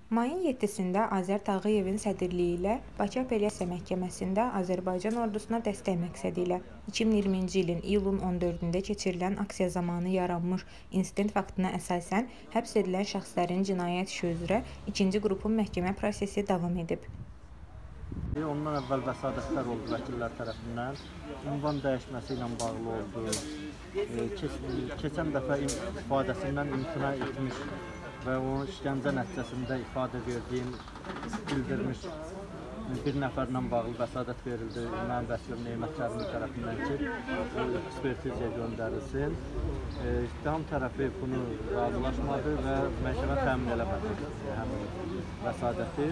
Mayın 7-sində Azər Tağıyevin sədrliyi ilə Bakı Apellyasiya Məhkəməsində Azərbaycan ordusuna dəstək məqsədi ilə 2020-ci ilin iyulun 14-də keçirilən aksiya zamanı yaranmış insident faktına əsasən həbs edilən şəxslərin cinayət işi üzrə ikinci qrupun məhkəmə prosesi davam edib. Ondan əvvəl vəsadətlər oldu vəkillər tərəfindən. Ünvan dəyişməsi ilə bağlı oldu. Keçən dəfə ifadəsindən imtina etmiş və onun işgəncə nəticəsində ifadə verdiyini bildirmiş bir nəfərlə bağlı vəsadət verildi. Mənim vəkilim Neymət Kərimli tərəfindən ki, ekspertizaya göndərilsin. İttiham tərəfi bunu razılaşmadı və məhkəmə təmin eləmədi həmin vəsadəti.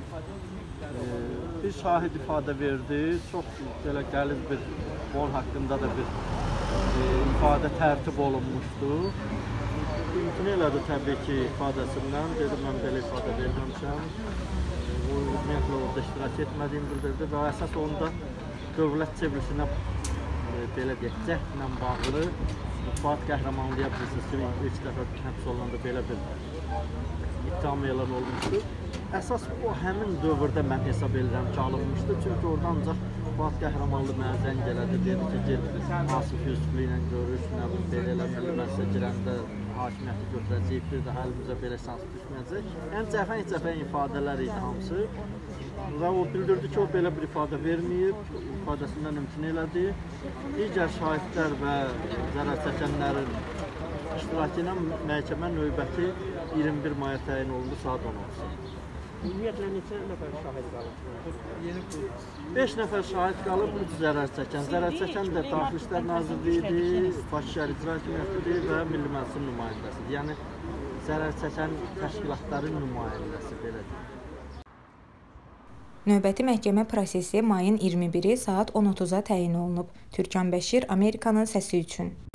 Bir şahid ifadə verdi, çox belə qəliz bir qol haqqında da bir ifadə tərtib olunmuşdu. İmtina elədi təbii ki, ifadəsindən, dedi mən belə ifadə verməmişəm. O, ümumiyyətlə orada iştirak etmədiyini bildirdi və əsas onda dövlət çevrilişinə, belə deyək, cəhdlə bağlı Fuad Qəhrəmanlıya bilirsiniz ki, ilk dəfə həbs olunanda belə bir ittiham elan olmuşdu. Əsas o həmin dövrdə mən hesab edirəm ki, alınmışdı. Çünki orada ancaq Fuad Qəhrəmanlı mənə zəng elədi, dedi ki, ged Asif Yusuflu ilə görüş, belə eləməli, mən sizə girəndə hakimiyyəti götürəcəyik, bir daha əlimizə belə şans düşməyəcək. Yəni, cəfəng-cəfəng ifadələr idi hamısı və o bildirdi ki, o belə bir ifadə verməyib, ifadəsindən imtina elədi. Digər şahidlər və zərər çəkənlərin iştirakı ilə məhkəmə növbəti 21 maya təyin olundu saat 10-da. Ümumiyyətlə neçə nəfər şahid qalıb? 5 nəfər şahid qalıb, 3 zərər çəkən. Zərər çəkən də Daxili İşlər Nazirliyidir, Bakı Şəhər İcra Hakimiyyətidir və Milli Məclisin nümayəndəsidir. Yəni, zərər çəkən təşkilatların nümayəndəsi belədir. Növbəti məhkəmə prosesi mayın 21-i saat 10:30-a təyin olunub. Türkan Bəşir, Amerikanın səsi üçün.